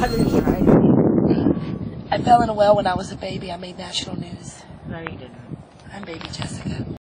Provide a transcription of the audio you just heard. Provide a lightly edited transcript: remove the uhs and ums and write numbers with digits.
I fell in a well when I was a baby. I made national news. No, you didn't. I'm baby Jessica.